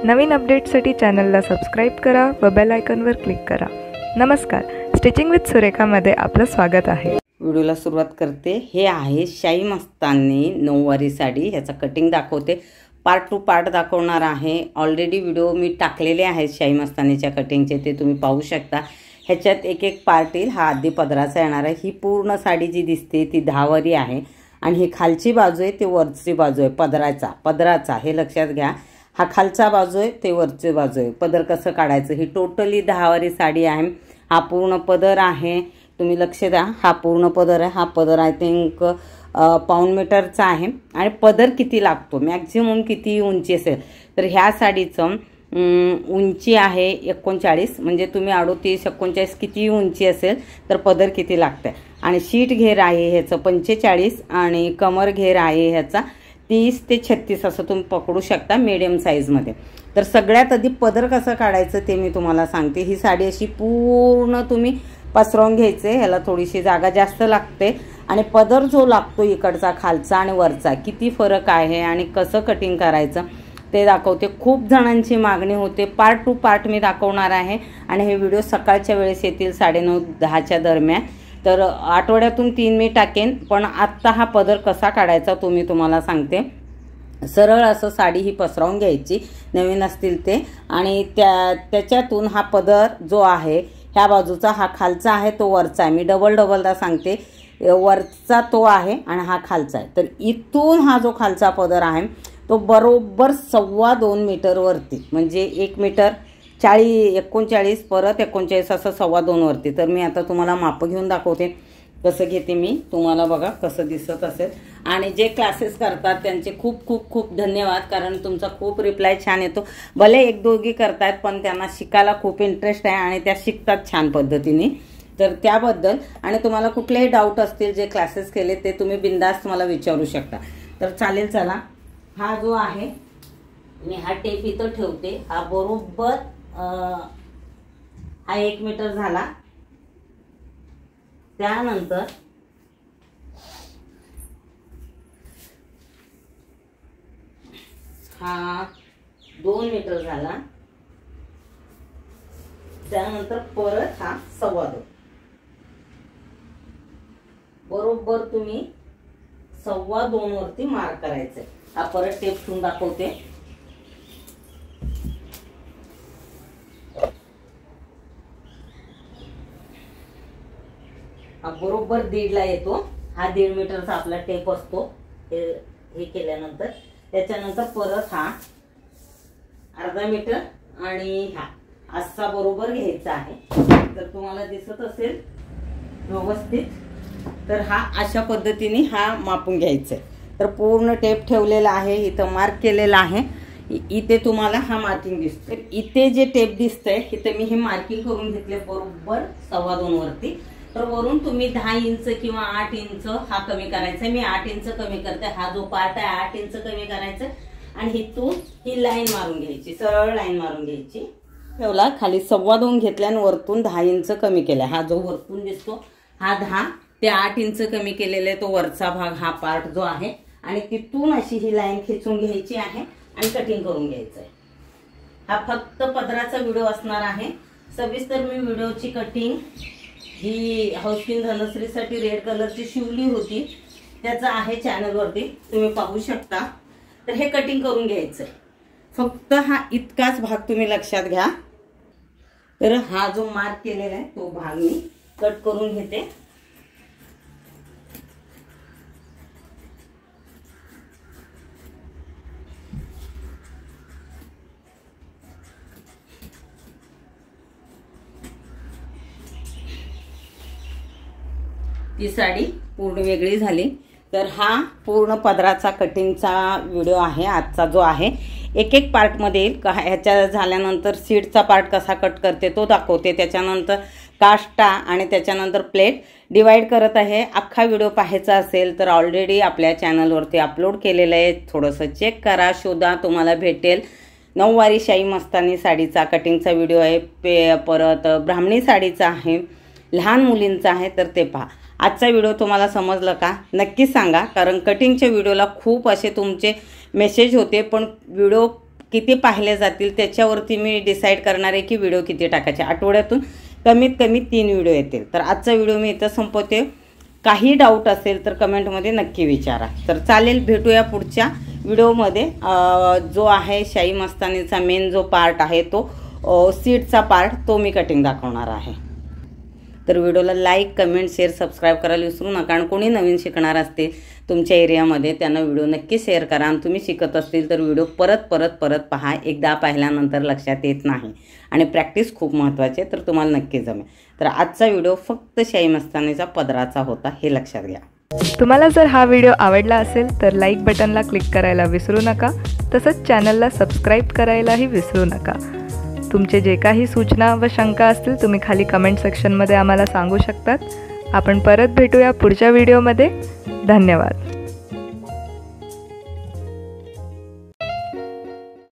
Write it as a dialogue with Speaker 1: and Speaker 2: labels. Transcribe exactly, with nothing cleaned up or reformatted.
Speaker 1: नवीन अपडेट्ससाठी चॅनलला सबस्क्राईब करा व बेल आयकॉनवर क्लिक करा। नमस्कार, स्टिचिंग विथ सुरेखामध्ये आपलं स्वागत आहे।
Speaker 2: व्हिडिओला सुरुवात करते। हे आहे शाही मस्तानी नऊवारी साडी, ह्याचा कटिंग दाखवते। पार्ट टू पार्ट दाखवणार आहे। ऑलरेडी व्हिडिओ मी टाकलेले आहेत शाही मस्तानीच्या कटिंगचे, ते तुम्ही पाहू शकता। ह्याच्यात एक एक पार्ट येईल। हा आधी पदराचा येणार आहे। ही पूर्ण साडी जी दिसते ती दहावारी आहे आणि ही खालची बाजू आहे ते वरची बाजू आहे पदराचा पदराचा हे लक्षात घ्या। हा खालचा बाजू आहे ते वरची बाजू आहे। पदर कसं काढायचं, ही टोटली दहावारी साडी आहे। हा पूर्ण पदर आहे, तुम्ही लक्ष द्या। हा पूर्ण पदर आहे। हा पदर आय थिंक पाऊण मीटरचा आहे। आणि पदर किती लागतो, मॅक्झिमम किती उंची असेल, तर ह्या साडीचं उंची आहे एकोणचाळीस, म्हणजे तुम्ही अडोतीस एकोणचाळीस किती उंची असेल तर पदर किती लागते। आणि शीट घेर आहे ह्याचं पंचेचाळीस आणि कमर घेर आहे ह्याचा तीस ते छत्तीस असं तुम्ही पकडू शकता मीडियम साईजमध्ये। तर सगळ्यात आधी पदर कसं काढायचं ते मी तुम्हाला सांगते। ही साडी अशी पूर्ण तुम्ही पसरवून घ्यायचे, ह्याला थोडीशी जागा जास्त लागते। आणि पदर जो लागतो इकडचा खालचा आणि वरचा किती फरक आहे आणि कसं कटिंग करायचं ते दाखवते। खूप जणांची मागणी होते, पार्ट टू पार्ट मी दाखवणार आहे। आणि हे व्हिडिओ सकाळच्या वेळेस येतील साडेनऊ दहाच्या दरम्यान। तर आठवड्यातून तीन मी टाकेन, पण आत्ता हा पदर कसा काढायचा तो मी तुम्हाला सांगते। सरळ असं साडी ही पसरवून घ्यायची नवीन असतील ते, आणि त्या त्याच्यातून हा पदर जो आहे ह्या बाजूचा हा खालचा आहे तो वरचा आहे। मी डबल डबलदा सांगते, वरचा तो आहे आणि हा खालचा आहे। तर इथून हा जो खालचा पदर आहे तो बरोबर सव्वा दोन मीटर वरती, म्हणजे एक मीटर चाळीस एकोणचाळीस परत एकोणचाळीस असं सव्वा दोन वरती। तर मी आता तुम्हाला माप घेऊन दाखवते कसं घेते मी, तुम्हाला बघा कसं दिसत असेल। आणि जे क्लासेस करतात त्यांचे खूप खूप खूप धन्यवाद, कारण तुमचा खूप रिप्लाय छान येतो। भले एक दोघी करतायत पण त्यांना शिकायला खूप इंटरेस्ट आहे आणि त्या शिकतात छान पद्धतीने, तर त्याबद्दल। आणि तुम्हाला कुठलेही डाऊट असतील जे क्लासेस केले ते तुम्ही बिंदास्त मला विचारू शकता। तर चालेल, चला। हा जो आहे मी हा टेप इथं ठेवते। हा बरोबर हा एक मीटर झाला। त्यानंतर हा दोन मीटर झाला। त्यानंतर परत हा सव्वा दोन, बरोबर तुम्ही सव्वा दोन वरती मार्क करायचंय। हा परत टेप ठेवून दाखवते। हा बरोबर दीडला येतो। हा दीड मीटरचा आपला टेप असतो। हे हे केल्यानंतर त्याच्यानंतर परत हा अर्धा मीटर आणि हा असा बरोबर घ्यायचा आहे। तर तुम्हाला दिसत असेल व्यवस्थित। तर हा अशा पद्धतीने हा मापून घ्यायचा आहे। तर पूर्ण टेप ठेवलेला आहे, इथं मार्क केलेला आहे। इथे तुम्हाला हा मार्किंग दिसतो। इथे जे टेप दिसतंय इथे मी हे मार्किंग करून घेतले बरोबर सव्वा दोन वरती। तर वरून तुम्ही दहा इंच किंवा आठ इंच हा कमी करायचा। मी आठ इंच कमी करते। हा जो पार्ट आहे आठ इंच कमी करायचा आणि इथून ही लाईन मारून घ्यायची, सरळ लाईन मारून घ्यायची। ठेवला खाली सव्वा दोन घेतल्या आणि वरतून दहा इंच कमी केला। हा जो वरतून दिसतो हा दहा ते आठ इंच कमी केलेला आहे तो वरचा भाग, हा पार्ट जो आहे। आणि तिथून अशी ही लाईन खेचून घ्यायची आहे आणि कटिंग करून घ्यायचं आहे। हा फक्त पदराचा व्हिडिओ असणार आहे। सविस्तर मी व्हिडिओची कटिंग ही हाऊसकिंग धनश्रीसाठी रेड कलरची शिवली होती, त्याचा आहे चॅनलवरती, तुम्ही पाहू शकता। तर हे कटिंग करून घ्यायचं आहे। फक्त हा इतकाच भाग तुम्ही लक्षात घ्या। तर हा जो मार्क केलेला आहे तो भाग मी कट करून घेते। ती साडी पूर्ण वेगळी झाली। तर हा पूर्ण पदराचा कटिंगचा व्हिडिओ आहे आजचा जो आहे। एक एक पार्टमध्ये येईल। ह्याच्या झाल्यानंतर सीटचा पार्ट कसा कट करते तो दाखवते, त्याच्यानंतर काष्टा आणि त्याच्यानंतर प्लेट डिवाइड करत आहे। अख्खा व्हिडिओ पाहायचा असेल तर ऑलरेडी आपल्या चॅनलवरती अपलोड केलेलं आहे, थोडंसं चेक करा, शोधा, तुम्हाला भेटेल। नऊवारी शाही मस्तानी साडीचा कटिंगचा व्हिडिओ आहे। पे परत ब्राह्मणी साडीचा आहे, लहान मुलींचा आहे, तर ते पहा। आजचा व्हिडिओ तुम्हाला समजला का नक्की सांगा, कारण कटिंगच्या व्हिडिओला खूप असे तुमचे मेसेज होते, पण व्हिडिओ किती पाहिले जातील त्याच्यावरती मी डिसाईड करणार आहे की व्हिडिओ किती टाकायचे. आठवड्यातून कमीत कमी तीन व्हिडिओ येतील. तर आजचा व्हिडिओ मी इथं संपवते. काही डाऊट असेल तर कमेंटमध्ये नक्की विचारा. तर चालेल, भेटूया पुढच्या व्हिडिओमध्ये. जो आहे शाही मस्तानीचा मेन जो पार्ट आहे तो सीडचा पार्ट तो मी कटिंग दाखवणार आहे. तर व्हिडिओला लाईक, कमेंट, शेअर, सबस्क्राईब करायला विसरू नका. आणि कोणी नवीन शिकणार असतील तुमच्या एरियामध्ये त्यांना व्हिडिओ नक्की शेअर करा. आणि तुम्ही शिकत असतील तर व्हिडिओ परत परत परत पहा. एकदा पाहिल्यानंतर लक्षात येत नाही आणि प्रॅक्टिस खूप महत्त्वाची आहे. तर तुम्हाला नक्की जमेल. तर आजचा व्हिडिओ फक्त शाही मस्तानीचा पदराचा होता, हे लक्षात घ्या.
Speaker 1: तुम्हाला जर हा व्हिडिओ आवडला असेल तर लाईक बटनला क्लिक करायला विसरू नका. तसंच चॅनलला सबस्क्राईब करायलाही विसरू नका. तुमचे जे काही सूचना व शंका असतील तुम्ही खाली कमेंट सेक्शनमध्ये आम्हाला सांगू शकतात. आपण परत भेटूया पुढच्या व्हिडिओमध्ये. धन्यवाद.